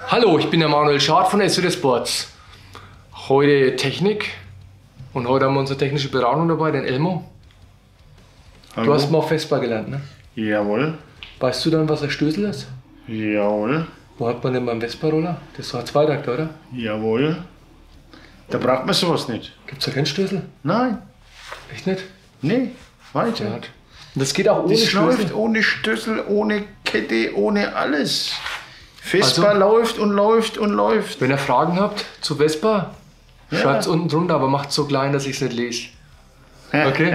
Hallo, ich bin der Manuel Schad von SWD Sports. Heute Technik und heute haben wir unsere technische Beratung dabei, den Elmo. Hallo. Du hast mal auf Vespa gelernt, ne? Jawohl. Weißt du dann, was ein Stößel ist? Jawohl. Wo hat man denn beim Vespa-Roller? Das ist doch ein Zweitakter, oder? Jawohl. Da braucht man sowas nicht. Gibt es da keinen Stößel? Nein. Echt nicht? Nee, weiter. Ja. Und das geht auch ohne Das Stößel? läuft ohne Stößel, ohne Kette, ohne alles. Vespa läuft und läuft und läuft. Wenn ihr Fragen habt zu Vespa, schreibt es unten drunter, aber macht es so klein, dass ich es nicht lese. Okay?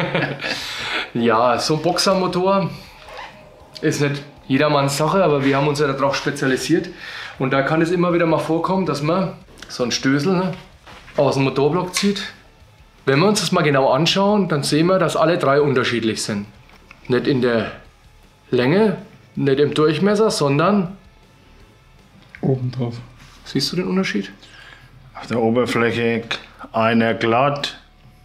Ja, so ein Boxermotor ist nicht jedermanns Sache, aber wir haben uns ja darauf spezialisiert. Und da kann es immer wieder mal vorkommen, dass man so einen Stößel aus dem Motorblock zieht. Wenn wir uns das mal genau anschauen, dann sehen wir, dass alle drei unterschiedlich sind. Nicht in der Länge, nicht im Durchmesser, sondern oben drauf. Siehst du den Unterschied? Auf der Oberfläche einer glatt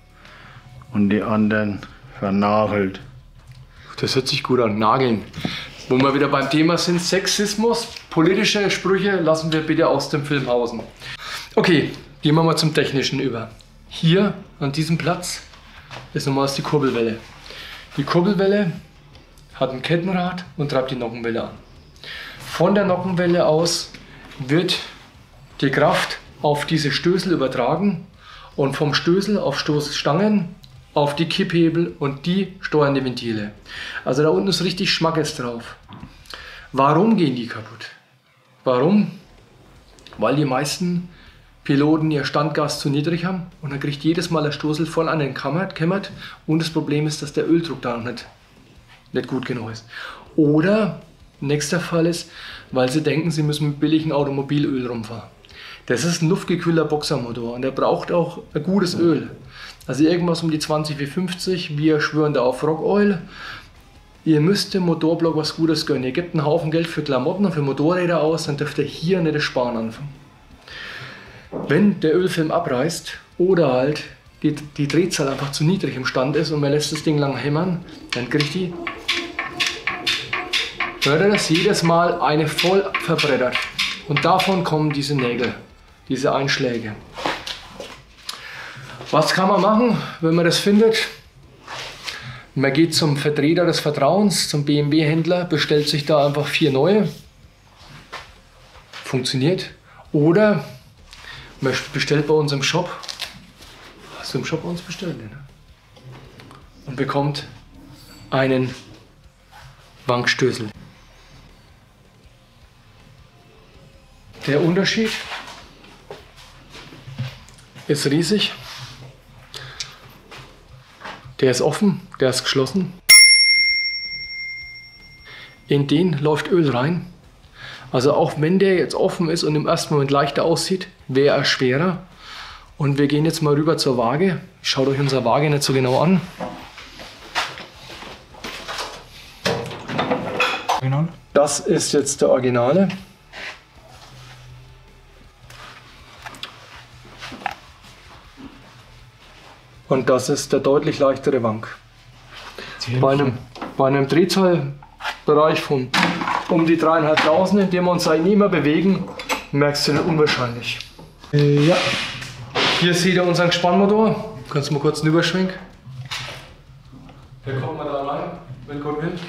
und die anderen vernagelt. Das hört sich gut an, nageln. Wo wir wieder beim Thema sind, Sexismus, politische Sprüche lassen wir bitte aus dem Film hausen. Okay, gehen wir mal zum Technischen über. Hier an diesem Platz ist nochmals die Kurbelwelle. Die Kurbelwelle hat ein Kettenrad und treibt die Nockenwelle an. Von der Nockenwelle aus wird die Kraft auf diese Stößel übertragen und vom Stößel auf Stoßstangen auf die Kipphebel und die steuern die Ventile. Also da unten ist richtig Schmackes drauf. Warum gehen die kaputt? Warum? Weil die meisten Piloten ihr Standgas zu niedrig haben und dann kriegt jedes Mal der Stoßel voll an den Kämmert und das Problem ist, dass der Öldruck da noch nicht gut genug ist. Oder nächster Fall ist, weil sie denken, sie müssen mit billigem Automobilöl rumfahren. Das ist ein luftgekühlter Boxermotor und der braucht auch ein gutes Öl. Also irgendwas um die 20-50, wir schwören da auf Rock Oil. Ihr müsst dem Motorblock was Gutes gönnen. Ihr gebt einen Haufen Geld für Klamotten und für Motorräder aus, dann dürft ihr hier nicht das Sparen anfangen. Wenn der Ölfilm abreißt oder halt die Drehzahl einfach zu niedrig im Stand ist und man lässt das Ding lang hämmern, dann kriegt die, hört ihr das, jedes Mal eine voll verbrettert. Und davon kommen diese Nägel, diese Einschläge. Was kann man machen, wenn man das findet? Man geht zum Vertreter des Vertrauens, zum BMW-Händler, bestellt sich da einfach 4 neue. Funktioniert. Oder man bestellt bei uns im Shop. Hast du im Shop bei uns bestellt? Ne? Und bekommt einen Wankstößel. Der Unterschied ist riesig. Der ist offen, der ist geschlossen. In den läuft Öl rein. Also auch wenn der jetzt offen ist und im ersten Moment leichter aussieht, wäre er schwerer. Und wir gehen jetzt mal rüber zur Waage. Schaut euch unsere Waage nicht so genau an. Original? Das ist jetzt der Originale. Und das ist der deutlich leichtere Wank. Bei einem Drehzahlbereich von um die 3.500, in dem wir uns eigentlich immer bewegen, merkst du den unwahrscheinlich. Ja. Hier seht ihr unseren Spannmotor. Kannst du mal kurz einen Überschwenk? Der kommt mal da rein, wenn Gott will.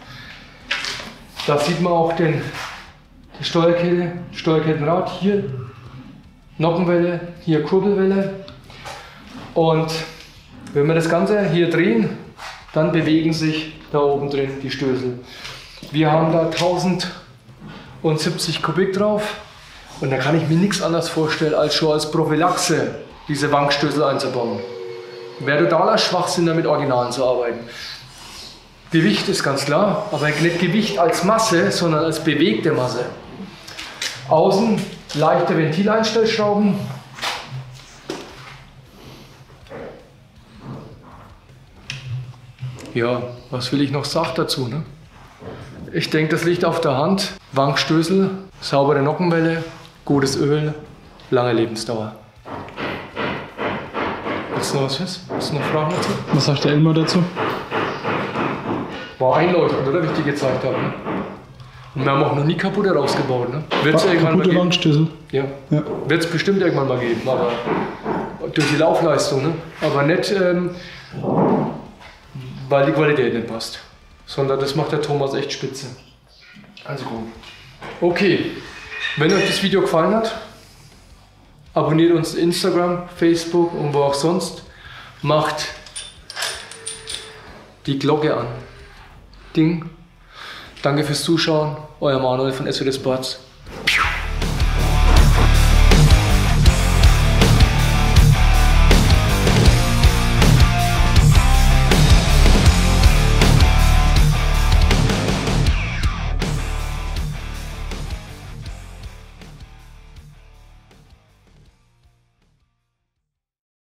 Da sieht man auch die Steuerkette, Steuerkettenrad. Hier Nockenwelle, hier Kurbelwelle. Und wenn wir das Ganze hier drehen, dann bewegen sich da oben drin die Stößel. Wir haben da 1070 Kubik drauf und da kann ich mir nichts anderes vorstellen, als schon als Prophylaxe diese Wankstößel einzubauen. Wäre totaler Schwachsinn, da mit Originalen zu arbeiten. Gewicht ist ganz klar, aber nicht Gewicht als Masse, sondern als bewegte Masse. Außen leichte Ventileinstellschrauben. Ja, was will ich noch sagen dazu? Ne? Ich denke, das liegt auf der Hand. Wankstößel, saubere Nockenwelle, gutes Öl, lange Lebensdauer. Willst du noch was wissen? Willst du noch Fragen dazu? Was sagt der Elmar dazu? War einleuchtend, oder? Wie ich dir gezeigt habe. Ne? Und wir haben auch noch nie kaputte rausgebaut. Ne? Wird es irgendwann mal Kaputte geben. Wandschlüssel. Ja. Ja. Wird es bestimmt irgendwann mal geben, aber durch die Laufleistung. Ne? Aber nicht, weil die Qualität nicht passt. Sondern das macht der Thomas echt spitze. Also gut. Okay, wenn euch das Video gefallen hat, abonniert uns Instagram, Facebook und wo auch sonst. Macht die Glocke an. Ding. Danke fürs Zuschauen. Euer Manuel von SWD Sports.